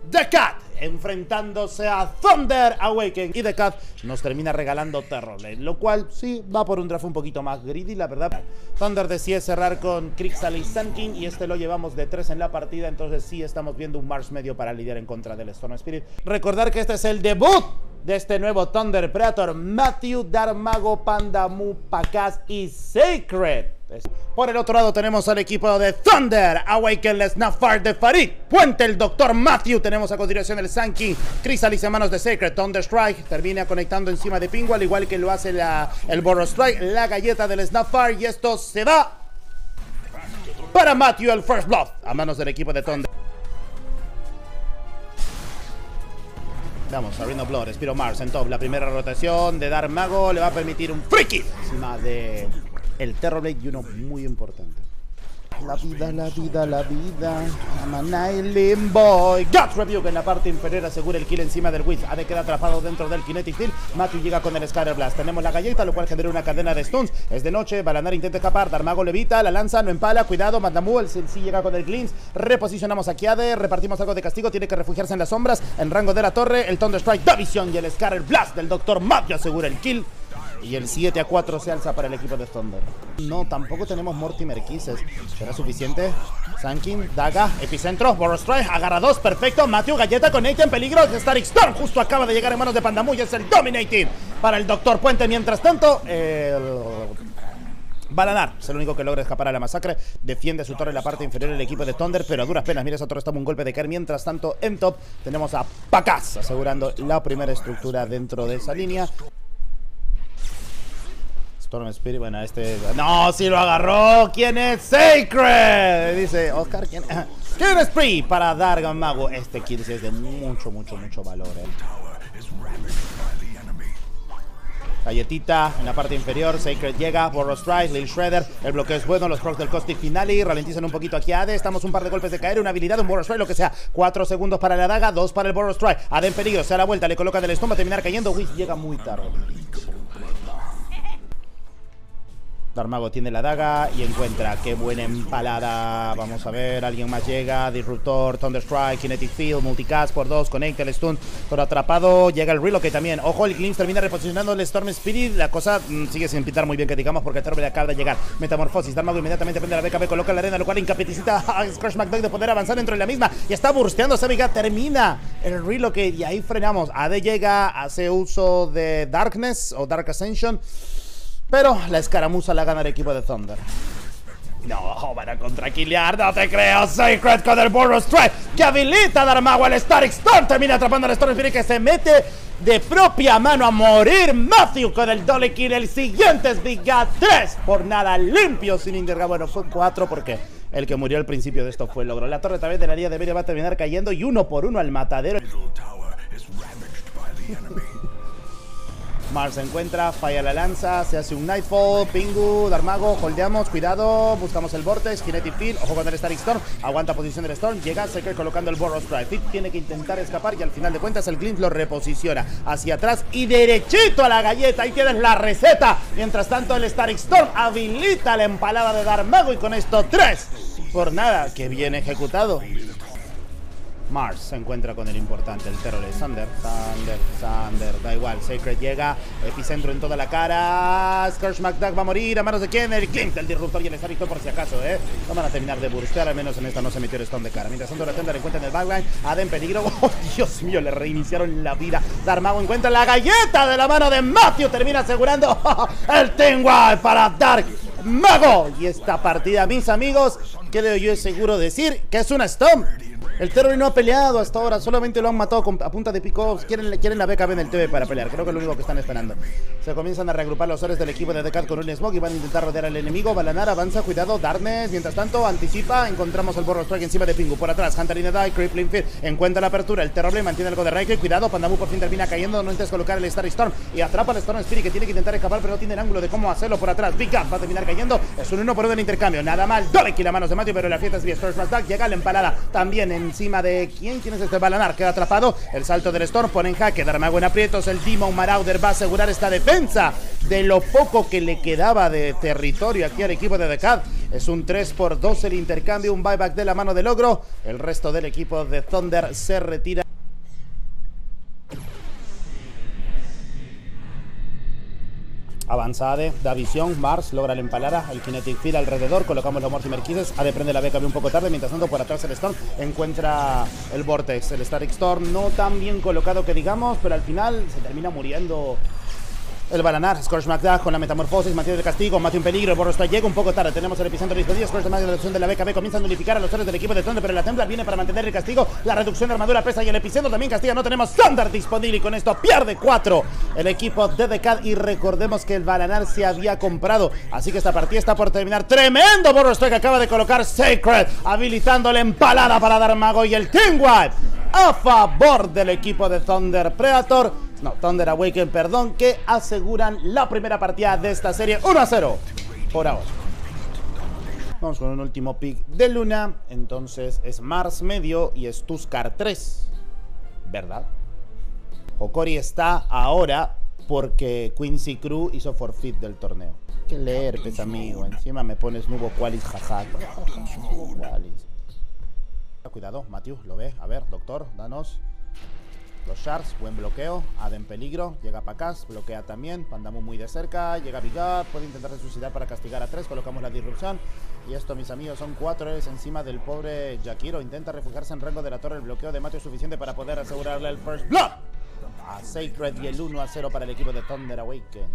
The Cat enfrentándose a Thunder Awaken, y The Cat nos termina regalando Terrorblade, lo cual sí va por un draft un poquito más greedy, la verdad. Thunder decide cerrar con Crixal y Sun King, y este lo llevamos de 3 en la partida, entonces sí estamos viendo un Mars medio para lidiar en contra del Storm Spirit. Recordar que este es el debut de este nuevo Thunder Predator, Matthew, Darmago, Pandamu, Pakaz y Sacred. Por el otro lado tenemos al equipo de Thunder Awaken, Lesnafar de Farid, Puente, el Dr. Matthew. Tenemos a continuación el Sun King, Chrysalis en manos de Sacred. Thunder Strike termina conectando encima de Pingu, al igual que lo hace el Burrow Strike, la galleta del Lesnafar, y esto se va para Matthew, el First Blood, a manos del equipo de Thunder. Vamos, a Ring of Blood, Spiro Mars en top. La primera rotación de Darmago le va a permitir un free kill encima de el Terrorblade, y uno muy importante. La vida, la vida, la vida. I'm an island boy. Guts Rebuke en la parte inferior asegura el kill encima del Wiz. Ade queda atrapado dentro del Kinetic Field. Matthew llega con el Scatter Blast. Tenemos la galleta, lo cual genera una cadena de stuns. Es de noche, Balanar intenta escapar. Darmago levita, la lanza, no empala. Cuidado, Mandamu, el sí llega con el Glimpse. Reposicionamos aquí a Ade, repartimos algo de castigo. Tiene que refugiarse en las sombras, en rango de la torre. El Thunder Strike da visión, y el Scatter Blast del Dr. Matthew asegura el kill. Y el 7-4 se alza para el equipo de Thunder. No, tampoco tenemos Mortimer Kisses. ¿Será suficiente? Sankin, Daga, Epicentro, Burrow Strike, agarra 2, perfecto. Matthew, galleta, Connect en peligro. Static Storm justo acaba de llegar en manos de Pandamu, y es el Dominating para el Dr. Puente. Mientras tanto, Balanar es el único que logra escapar a la masacre. Defiende su torre en la parte inferior el equipo de Thunder, pero a duras penas. Mira, esa torre está un golpe de caer. Mientras tanto, en top tenemos a Pakaz asegurando la primera estructura dentro de esa línea. Storm Spirit, bueno, ¡no! ¡Sí lo agarró! ¿Quién es? ¡Sacred! Dice Oscar, ¿quién es Spree? Para Darmago. Este kill sí es de mucho valor, Galletita en la parte inferior, Sacred llega, Burrow Strike, Lil Shredder, el bloqueo es bueno, los procs del Caustic Finale ralentizan un poquito aquí a Ade, estamos un par de golpes de caer, una habilidad, un Burrow Strike, lo que sea, 4 segundos para la daga, 2 para el Burrow Strike, Ade en peligro, se da la vuelta, le coloca del estómago, a terminar cayendo, Wiz llega muy tarde. Darmago tiene la daga y encuentra, qué buena empalada. Vamos a ver, alguien más llega. Disruptor, Thunder Strike, Kinetic Field, Multicast por 2, Connect, el Stun, todo atrapado. Llega el Relocate también. Ojo, el Glimpse termina reposicionando el Storm Spirit. La cosa sigue sin pintar muy bien, que digamos, porque el Terrorblade acaba de llegar. Metamorfosis, Darmago inmediatamente prende la BKB, coloca en la arena, lo cual incapacita a Scorch McDuck de poder avanzar dentro de la misma. Y está bursteando Sabiga, termina el Relocate y ahí frenamos. Ade llega, hace uso de Darkness o Dark Ascension, pero la escaramuza la gana el equipo de Thunder. No, van a contraquilear, no te creo. Sacred con el Burrow Strike que habilita a Darmago. El Static Storm termina atrapando al Storm Spirit, que se mete de propia mano a morir. Matthew con el doble kill. El siguiente es Big God, 3 por nada, limpio, sin intergar. Bueno, fue 4 porque el que murió al principio de esto fue el logro. La torre también de la línea de medio va a terminar cayendo, y 1 por 1 al matadero. Mars se encuentra, falla la lanza, se hace un Nightfall, Pingu, Darmago, holdeamos, cuidado, buscamos el Vortex, Kinetic Field, ojo con el Static Storm, aguanta posición del Storm, llega Sacred colocando el Burrow Strike, Fit tiene que intentar escapar, y al final de cuentas el Glimpse lo reposiciona hacia atrás y derechito a la galleta. Ahí tienes la receta. Mientras tanto el Static Storm habilita la empalada de Darmago, y con esto 3 por nada, que bien ejecutado. Mars se encuentra con el importante, el Terrorblade. Thunder, da igual, Sacred llega, Epicentro en toda la cara, Scorch McDuck va a morir, a manos de quién, el Glimpse, el Disruptor y el Static por si acaso, no van a terminar de burstear, al menos en esta no se metió el Stone de cara. Mientras tanto la Thunder encuentra en el backline, Ade en peligro, oh Dios mío, le reiniciaron la vida. Darmago encuentra la galleta de la mano de Matthew, termina asegurando el Team Wild para Darmago. Y esta partida, mis amigos, creo yo es seguro decir que es una Storm. El Terror no ha peleado hasta ahora, solamente lo han matado a punta de pick-ups. Quieren la BKB en el TV para pelear, creo que es lo único que están esperando. Se comienzan a reagrupar los hombres del equipo de The Cat con un smoke y van a intentar rodear al enemigo. Balanar avanza, cuidado, Darkness, mientras tanto anticipa, encontramos el Burrow Strike encima de Pingu. Por atrás, Hunter in the Die, Crippling Field, encuentra la apertura, el Terrorblade mantiene algo de Raike, cuidado, Pandamu por fin termina cayendo, no intentes colocar el Static Storm y atrapa al Storm Spirit, que tiene que intentar escapar, pero no tiene el ángulo de cómo hacerlo. Por atrás, Big Up va a terminar cayendo, es un 1 por 1 en intercambio, nada mal, doble kill a manos de Matthew, pero la fiesta es bien. Scorch McDuck llega la empalada, también encima de ¿quién es este Balanar? Queda atrapado, el salto del Storm pone en jaque, Darmago en aprietos, el Demon Marauder va a asegurar esta defensa de lo poco que le quedaba de territorio aquí al equipo de The Cat. Es un 3-2 el intercambio, un buyback de la mano de Logro. El resto del equipo de Thunder se retira. Avanza Ade, da visión, Mars logra el empalara, el Kinetic Field alrededor, colocamos los Mortimer Kisses, Ade prende la BKB un poco tarde, mientras tanto por atrás el Storm encuentra el Vortex, el Static Storm no tan bien colocado que digamos, pero al final se termina muriendo el Balanar. Scorch McDuck con la metamorfosis, mantiene el castigo, Matthew en peligro, el Borrostra llega un poco tarde, tenemos el epicentro disponible, Scorch de la reducción de la BKB, comienza a nulificar a los héroes del equipo de Thunder, pero la Templar viene para mantener el castigo, la reducción de armadura pesa y el epicentro también castiga, no tenemos Thunder disponible y con esto pierde 4 el equipo de Decad y recordemos que el Balanar se había comprado, así que esta partida está por terminar. Tremendo Borrostra que acaba de colocar Sacred, habilitando la empalada para dar mago y el Team Wipe a favor del equipo de Thunder Thunder Awaken, perdón, que aseguran la primera partida de esta serie 1-0 por ahora. Vamos con un último pick de Luna. Entonces es Mars medio y es Tuskar 3, ¿verdad? Hokori está ahora porque Quincy Crew hizo forfeit del torneo. Qué leer, pez amigo. Encima me pones Nubo Qualis, jaja. Nubo Qualis. Cuidado, Matthew, lo ve. A ver, doctor, danos. Los Shards, buen bloqueo, Ade en peligro, llega Pacas, bloquea también, Pandamu muy de cerca, llega Vigad, puede intentar resucitar para castigar a 3, colocamos la disrupción. Y esto, mis amigos, son 4 héroes encima del pobre Jakiro, intenta refugiarse en rango de la torre, el bloqueo de Matthew es suficiente para poder asegurarle el First Blood a Sacred y el 1-0 para el equipo de Thunder Awaken.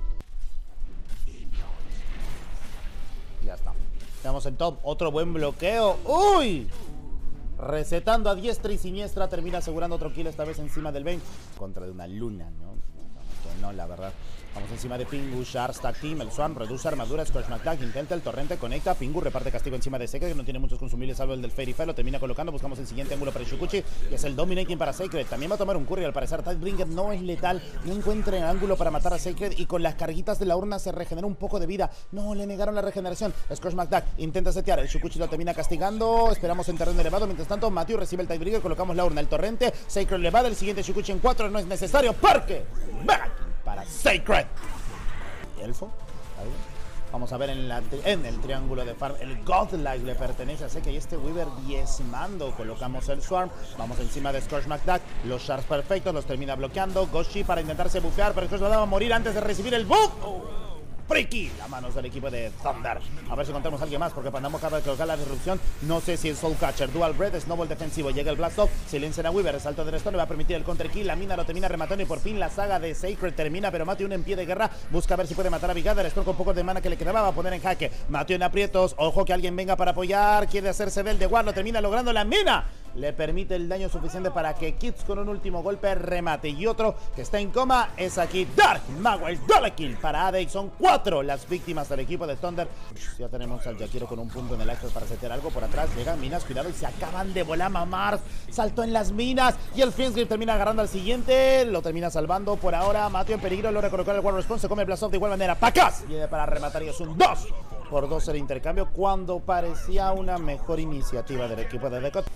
Ya está. Tenemos en top, otro buen bloqueo, ¡uy! Resetando a diestra y siniestra, termina asegurando otro kill, esta vez encima del Bane. Contra de una Luna, ¿no? Que no, la verdad. Vamos encima de Pingu, Shards, Tag Team, el Swarm, reduce armadura, Scorch McDuck, intenta el torrente, conecta, Pingu reparte castigo encima de Sacred, que no tiene muchos consumibles salvo el del Fairy Fire, lo termina colocando, buscamos el siguiente ángulo para Shukuchi, y es el Dominating para Sacred, también va a tomar un curry, al parecer Tidebringer no es letal, no encuentra el ángulo para matar a Sacred, y con las carguitas de la urna se regenera un poco de vida, no, le negaron la regeneración, Scorch McDuck intenta setear, el Shukuchi lo termina castigando, esperamos en terreno elevado, mientras tanto Matthew recibe el Tidebringer, colocamos la urna, el torrente, Sacred le va del siguiente Shukuchi en 4, no es necesario, porque back para Sacred. Elfo, ahí. Vamos a ver en el triángulo de farm, el Godlike le pertenece a Seke y este Weaver diezmando, colocamos el Swarm, vamos encima de Scorch McDuck, los Shards perfectos, los termina bloqueando, Goshi para intentarse bufear, pero Scorch va a morir antes de recibir el buff. Friki, las manos del equipo de Thunder. A ver si encontramos a alguien más, porque Pandamo acaba de colocar la disrupción. No sé si el Soulcatcher, Dual Breath, Snowball defensivo, llega el Blast Off, silencian a Weaver, el salto del Stone le va a permitir el counter kill, la mina lo termina rematando y por fin la saga de Sacred termina, pero Matthew en pie de guerra, busca ver si puede matar a Vigad, el Storm con poco de mana que le quedaba, va a poner en jaque, Matthew en aprietos, ojo que alguien venga para apoyar, quiere hacerse del de War, lo termina logrando, la mina le permite el daño suficiente para que Kids con un último golpe remate. Y otro que está en coma es aquí Dark Mago, el double kill para Ade. Y son 4 las víctimas del equipo de Thunder. Ya tenemos al Jakiro con un punto en el access para setear algo por atrás. Llegan minas, cuidado, y se acaban de volar a Mars. Saltó en las minas y el Fiendsgrip termina agarrando al siguiente. Lo termina salvando por ahora. Matthew en peligro, logra colocar el War Response. Se come el Blast Off de igual manera. Pacas viene para rematar y es un 2-2 el intercambio cuando parecía una mejor iniciativa del equipo de Decad.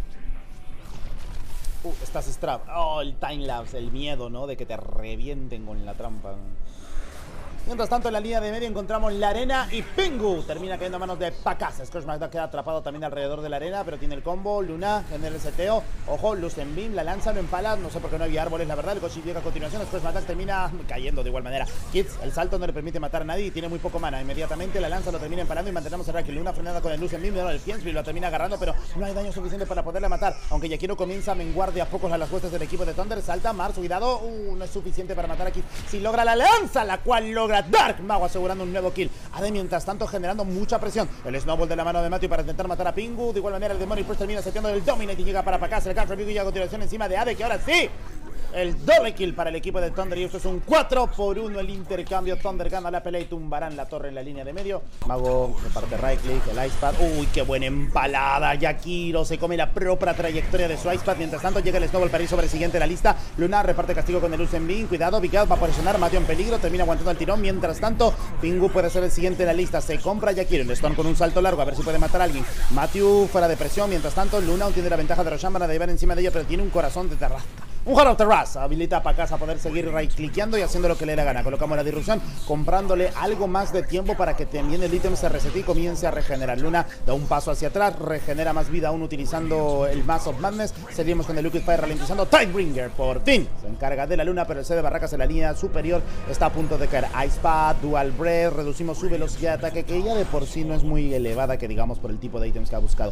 Estás strap. Oh, el timelapse, el miedo, ¿no? De que te revienten con la trampa. Mientras tanto, en la línea de medio encontramos la arena y Pingu termina cayendo a manos de Pacas. Scorch McDuck queda atrapado también alrededor de la arena, pero tiene el combo. Luna en el seteo. Ojo, Luz en Beam, la lanza, no empala. No sé por qué no había árboles, la verdad. El Goshi llega a continuación. Scorch McDuck termina cayendo de igual manera. Kids, el salto no le permite matar a nadie y tiene muy poco mana. Inmediatamente la lanza lo termina empalando y mantenemos el Raki. Luna frenada con el Luz en Beam. El Fiensby lo termina agarrando, pero no hay daño suficiente para poderle matar. Aunque Yakiro comienza a menguar de a pocos a las huestes del equipo de Thunder. Salta Mars, cuidado. No es suficiente para matar a Kids. Si logra la lanza, la cual logra Dark Mago asegurando un nuevo kill. Ade mientras tanto generando mucha presión. El Snowball de la mano de Matthew para intentar matar a Pingu. De igual manera el Demon Impulse termina seteando el Dominate y llega para Pacas. El Capture Pingu y a continuación encima de Ade, que ahora sí el doble kill para el equipo de Thunder y esto es un 4-1 el intercambio. Thunder gana la pelea y tumbarán la torre en la línea de medio. Mago reparte right click, el Ice Pad. Uy, qué buena empalada. Yakiro se come la propia trayectoria de su Ice Pad. Mientras tanto llega el Snowball para ir sobre el siguiente de la lista. Luna reparte castigo con el Lucen Beam. Cuidado, Vigad va a presionar. Matthew en peligro. Termina aguantando el tirón. Mientras tanto, Pingu puede ser el siguiente de la lista. Se compra Yakiro. El Stone con un salto largo. A ver si puede matar a alguien. Matthew fuera de presión. Mientras tanto, Luna tiene la ventaja de Roshan. Van a derivar encima de ella, pero tiene un corazón de terrasca. Un Heart of the Rust habilita a Pacaz a poder seguir right-clickeando y haciendo lo que le dé la gana. Colocamos la disrupción, comprándole algo más de tiempo para que también el ítem se resete y comience a regenerar. Luna da un paso hacia atrás, regenera más vida aún utilizando el Mass of Madness. Seguimos con el Liquid Fire ralentizando. Tidebringer por fin se encarga de la Luna, pero el C de Barracas en la línea superior está a punto de caer. Ice Pad, Dual Breath, reducimos su velocidad de ataque, que ya de por sí no es muy elevada, que digamos, por el tipo de ítems que ha buscado.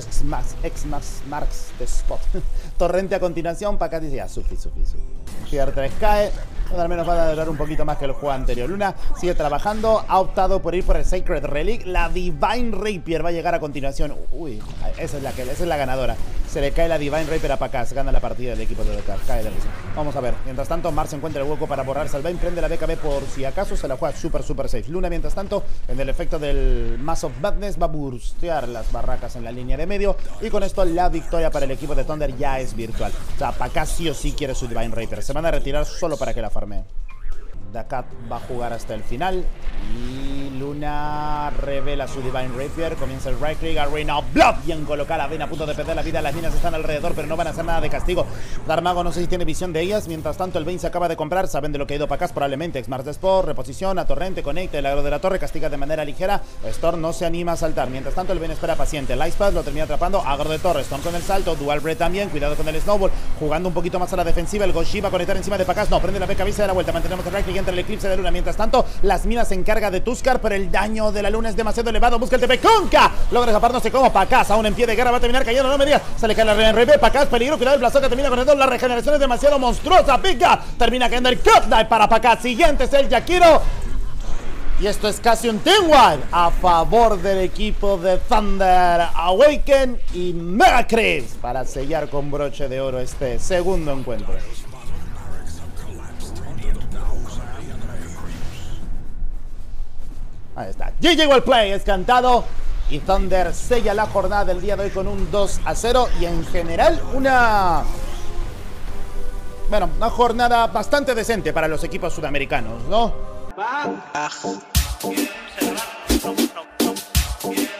X-Max Marks de Spot. Torrente a continuación. Pacaz dice ya, sufi. Tier 3 cae. Al menos va a durar un poquito más que el juego anterior. Luna sigue trabajando, ha optado por ir por el Sacred Relic. La Divine Rapier va a llegar a continuación. Uy, esa es la ganadora. Se le cae la Divine Rapier a Pacaz. Gana la partida del equipo de Dokkan. Cae de risa. Vamos a ver. Mientras tanto, Mars encuentra el hueco para borrarse al Bane. Prende la BKB por si acaso. Se la juega súper safe. Luna, mientras tanto, en el efecto del Mass of Madness, va a burstear las barracas en la línea de medio. Y con esto, la victoria para el equipo de Thunder ya es virtual. O sea, Pacaz sí o sí quiere su Divine Rapier. Se van a retirar solo para que la farmee. Dakat va a jugar hasta el final. Y Luna revela su Divine Rapier. Comienza el right click, Arena Blood. Bien colocada, Vayne a punto de perder la vida. Las minas están alrededor, pero no van a hacer nada de castigo. Darmago no sé si tiene visión de ellas. Mientras tanto, el Vayne se acaba de comprar. Saben de lo que ha ido Pacaz probablemente. Smart Sport, reposición, a Torrente, conecta el agro de la torre, castiga de manera ligera. Storm no se anima a saltar. Mientras tanto, el Vayne espera paciente. El Icepad lo termina atrapando. Agro de torre, Storm con el salto. Dual Breath también. Cuidado con el Snowball. Jugando un poquito más a la defensiva. El Goshi va a conectar encima de Pacaz. No, prende la BKB, se da la vuelta. Mantenemos el right click entre el eclipse de Luna. Mientras tanto, las minas se encarga de Tuskar, pero el daño de la Luna es demasiado elevado. Busca el TP. Conca logra escapar, no sé cómo. Pacaz aún en pie de guerra, va a terminar cayendo. No me digas, se le cae la RB. Pacaz, peligro. Cuidado, el Blazoka termina con el 2. La regeneración es demasiado monstruosa. Pica, termina cayendo el Cut Dive para Pacaz. Siguiente es el Yakiro. Y esto es casi un team wipe a favor del equipo de Thunder. Awaken y Mega Chris para sellar con broche de oro este segundo encuentro. Ahí está. GG Well Play es cantado. Y Thunder sella la jornada del día de hoy con un 2-0. Y en general una jornada bastante decente para los equipos sudamericanos, ¿no?